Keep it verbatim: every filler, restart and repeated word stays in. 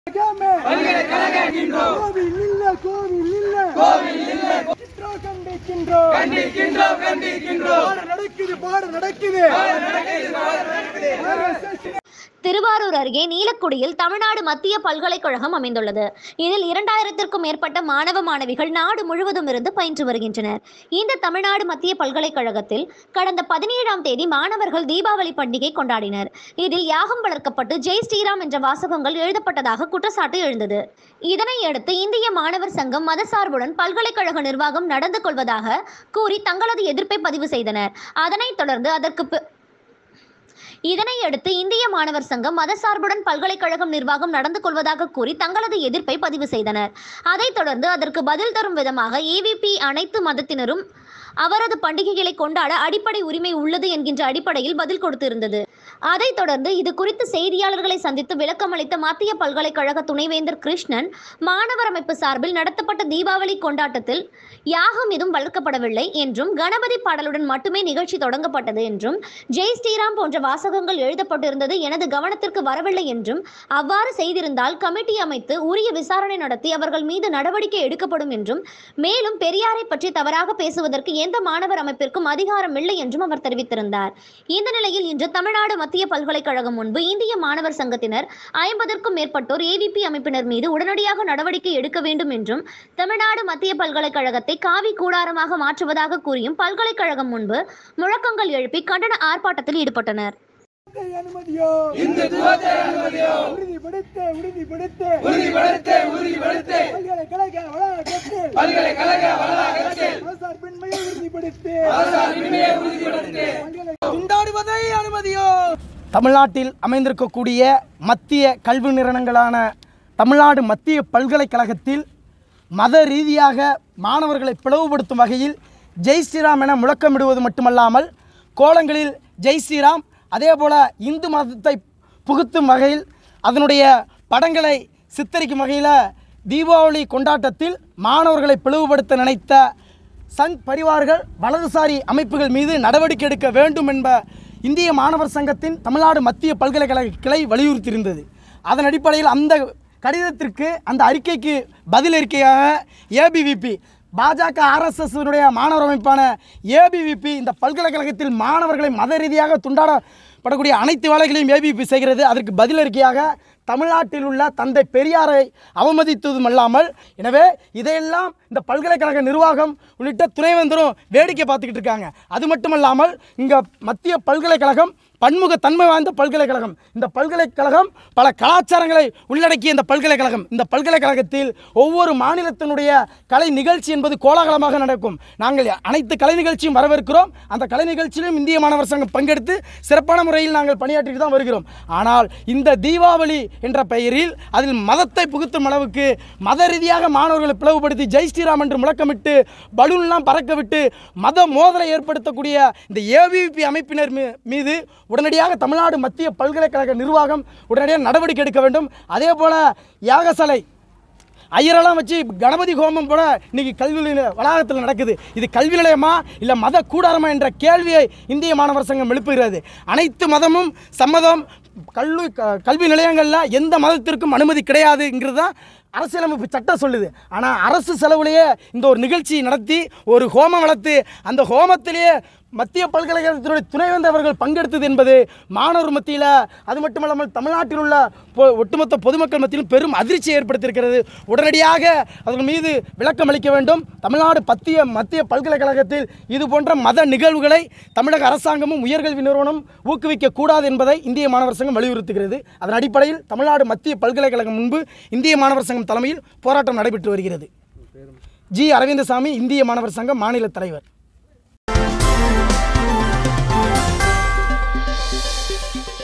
திருவாரூர் அருகே நீலக்குடியில் தமிழ்நாடு மத்திய பல்கலைக்கழகம் அமைந்துள்ளது. இதில் இரண்டாயிரத்திற்கும் மேற்பட்ட மாணவ மாணவிகள் நாடு முழுவதும் இருந்து பயின்று வருகின்றனர். இந்த தமிழ்நாடு மத்திய பல்கலைக்கழகத்தில் கடந்த பதினேழாம் தேதி மாணவர்கள் தீபாவளி பண்டிகை கொண்டாடினர். இதில் யாகம் வளர்க்கப்பட்டு ஜெய் ஸ்ரீராம் என்ற வாசகங்கள் எழுதப்பட்டதாக குற்றச்சாட்டு எழுந்தது. இதனையடுத்து இந்திய மாணவர் சங்கம் மதசார்புடன் பல்கலைக்கழக நிர்வாகம் நடந்து கொள்வதாக கூறி தங்களது எதிர்ப்பை பதிவு செய்தனர். அதனைத் தொடர்ந்து அதற்கு இதனையடுத்து இந்திய மாணவர் சங்கம் மதசார்புடன் பல்கலைக்கழகம் நிர்வாகம் நடந்து கொள்வதாக கூறி தங்களது எதிர்ப்பை பதிவு செய்தனர். அதைத் தொடர்ந்து அதற்கு பதில் தரும் விதமாக ஏவிபி அனைத்து மதத்தினரும் அவரது பண்டிகைகளை கொண்டாட அடிப்படை உரிமை உள்ளது என்கின்ற அடிப்படையில் பதில் கொடுத்திருந்தது. அதைத் தொடர்ந்து இது குறித்து செய்தியாளர்களை சந்தித்து விளக்கம் அளித்த மத்திய பல்கலைக்கழக துணைவேந்தர் கிருஷ்ணன், மாணவர் அமைப்பு சார்பில் நடத்தப்பட்ட தீபாவளி கொண்டாட்டத்தில் யாகம் எதுவும் வளர்க்கப்படவில்லை என்றும் கணபதி பாடலுடன் மட்டுமே நிகழ்ச்சி தொடங்கப்பட்டது என்றும் ஜெய் ஸ்ரீராம் போன்ற வாசகங்கள் எழுதப்பட்டிருந்தது எனது கவனத்திற்கு வரவில்லை என்றும் அவ்வாறு செய்திருந்தால் கமிட்டி அமைத்து உரிய விசாரணை நடத்தி அவர்கள் மீது நடவடிக்கை எடுக்கப்படும் என்றும் மேலும் பெரியாரை பற்றி தவறாக பேசுவதற்கு எந்த மாணவர் அமைப்பிற்கும் அதிகாரம் இல்லை என்றும் அவர் தெரிவித்திருந்தார். இந்த நிலையில் இன்று தமிழ்நாடு மத்திய பல்கலைக்கழகம் முன்பு இந்திய மாணவர் சங்கத்தினர் ஐம்பதற்கும் மேற்பட்டோர் ஏவிபி அமைப்பினர் மீது உடனடியாக நடவடிக்கை எடுக்க வேண்டும் என்றும் தமிழ்நாடு மத்திய பல்கலைக்கழகத்தை காவி கூடாரமாக மாற்றுவதாக கூறியும் பல்கலைக்கழகம் முன்பு முழக்கங்கள் எழுப்பி கண்டன ஆர்ப்பாட்டத்தில் ஈடுபட்டனர். தமிழ்நாட்டில் அமைந்திருக்கக்கூடிய மத்திய கல்வி நிறுவனங்களான தமிழ்நாடு மத்திய பல்கலைக்கழகத்தில் மத ரீதியாக மாணவர்களை பிளவுபடுத்தும் வகையில் ஜெய் ஸ்ரீராம் என முழக்கமிடுவது மட்டுமல்லாமல் கோலங்களில் ஜெய் ஸ்ரீராம் அதே போல் இந்து மதத்தை புகுத்தும் வகையில் அதனுடைய படங்களை சித்தரிக்கும் வகையில் தீபாவளி கொண்டாட்டத்தில் மாணவர்களை பிளவுபடுத்த நினைத்த சங் பரிவார்கள் வலதுசாரி அமைப்புகள் மீது நடவடிக்கை எடுக்க வேண்டும் என்ப இந்திய மாணவர் சங்கத்தின் தமிழ்நாடு மத்திய பல்கலைக்கழக கிளை வலியுறுத்தியிருந்தது. அதன் அடிப்படையில் அந்த கடிதத்திற்கு அந்த அறிக்கைக்கு பதில் அறிக்கையாக ஏபிவிபி பாஜக ஆர்எஸ்எஸ்னுடைய மாணவர் அமைப்பான ஏபிவிபி இந்த பல்கலைக்கழகத்தில் மாணவர்களை மத ரீதியாக துண்டாடப்படக்கூடிய அனைத்து வேலைகளையும் ஏபிவிபி செய்கிறது. அதற்கு பதில் அறிக்கையாக தமிழ்நாட்டில் உள்ள தந்தை பெரியாரை அவமதித்ததும் அல்லாமல், எனவே இதையெல்லாம் இந்த பல்கலைக்கழக நிர்வாகம் உள்ளிட்ட துணைவேந்தரும் வேடிக்கை பார்த்துக்கிட்டு இருக்காங்க. அது மட்டுமல்லாமல் இங்கே மத்திய பல்கலைக்கழகம் பன்முகத்தன்மை வாய்ந்த பல்கலைக்கழகம். இந்த பல்கலைக்கழகம் பல கலாச்சாரங்களை உள்ளடக்கிய இந்த பல்கலைக்கழகம். இந்த பல்கலைக்கழகத்தில் ஒவ்வொரு மாநிலத்தினுடைய கலை நிகழ்ச்சி என்பது கோலாகலமாக நடக்கும். நாங்கள் அனைத்து கலை நிகழ்ச்சியும் வரவேற்கிறோம். அந்த கலை நிகழ்ச்சியிலும் இந்திய மாணவர் சங்கம் பங்கெடுத்து சிறப்பான முறையில் நாங்கள் பணியாற்றிட்டு தான் வருகிறோம். ஆனால் இந்த தீபாவளி என்ற பெயரில் அதில் மதத்தை புகுத்தும் அளவுக்கு மத ரீதியாக மாணவர்களை பிளவுபடுத்தி ஜெய் ஸ்ரீராம் என்று முழக்கமிட்டு பலூன்லாம் பறக்க விட்டு மத மோதலை ஏற்படுத்தக்கூடிய இந்த ஏவிபி அமைப்பினர் மீது உடனடியாக தமிழ்நாடு மத்திய பல்கலைக்கழக நிர்வாகம் உடனடியாக நடவடிக்கை எடுக்க வேண்டும். அதே போல் யாகசாலை ஐயரெல்லாம் வச்சு கணபதி ஹோமம் போல இன்றைக்கி கல்வி வளாகத்தில் நடக்குது. இது கல்வி நிலையமா இல்லை மத கூடாரமா என்ற கேள்வியை இந்திய மாணவர் சங்கம் எழுப்புகிறது. அனைத்து மதமும் சம்மதம். கல்வி கல்வி நிலையங்களில் எந்த மதத்திற்கும் அனுமதி கிடையாதுங்கிறது தான் அரசியலமைப்பு சட்டம் சொல்லுது. ஆனால் அரசு செலவுலேயே இந்த ஒரு நிகழ்ச்சி நடத்தி ஒரு ஹோமம் வளர்த்து அந்த ஹோமத்திலேயே மத்திய பல்கலைக்கழகத்தினுடைய துணைவேந்தர் அவர்கள் பங்கெடுத்தது என்பது மாணவர் மத்தியில், அது மட்டுமல்லாமல் தமிழ்நாட்டில் உள்ள ஒட்டுமொத்த பொதுமக்கள் மத்தியிலும் பெரும் அதிர்ச்சியை ஏற்படுத்தியிருக்கிறது. உடனடியாக அதன் மீது விளக்கம் அளிக்க வேண்டும். தமிழ்நாடு மத்திய மத்திய பல்கலைக்கழகத்தில் இது போன்ற மத நிகழ்வுகளை தமிழக அரசாங்கமும் உயர்கல்வி நிறுவனம் ஊக்குவிக்கக்கூடாது என்பதை இந்திய மாணவர் சங்கம் வலியுறுத்துகிறது. அதன் அடிப்படையில் தமிழ்நாடு மத்திய பல்கலைக்கழகம் முன்பு இந்திய மாணவர் சங்கம் தலைமையில் போராட்டம் நடைபெற்று வருகிறது. ஜி அரவிந்தசாமி, இந்திய மாணவர் சங்கம் மாநில தலைவர்.